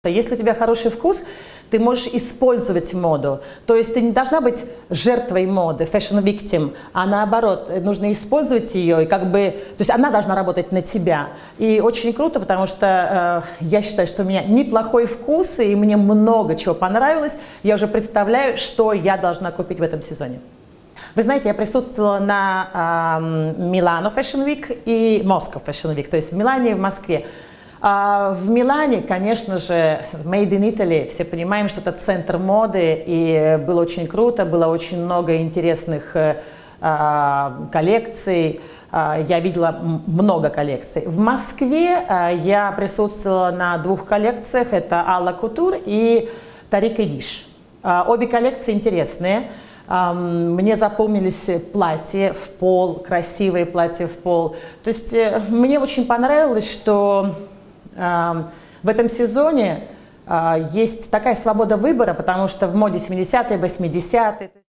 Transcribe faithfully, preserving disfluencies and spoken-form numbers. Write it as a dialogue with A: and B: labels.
A: Если у тебя хороший вкус, ты можешь использовать моду. То есть ты не должна быть жертвой моды, fashion victim, а наоборот, нужно использовать ее, и как бы, то есть она должна работать на тебя. И очень круто, потому что э, я считаю, что у меня неплохой вкус, и мне много чего понравилось. Я уже представляю, что я должна купить в этом сезоне. Вы знаете, я присутствовала на Милано Fashion Week и Moscow Fashion Week, то есть в Милане и в Москве. А в Милане, конечно же, Made in Italy, все понимаем, что это центр моды, и было очень круто, было очень много интересных а, коллекций, а, я видела много коллекций. В Москве а, я присутствовала на двух коллекциях, это Alla Couture и Tarek Edish. А, обе коллекции интересные. Мне запомнились платья в пол, красивые платья в пол. То есть мне очень понравилось, что в этом сезоне есть такая свобода выбора, потому что в моде семидесятые, восьмидесятые.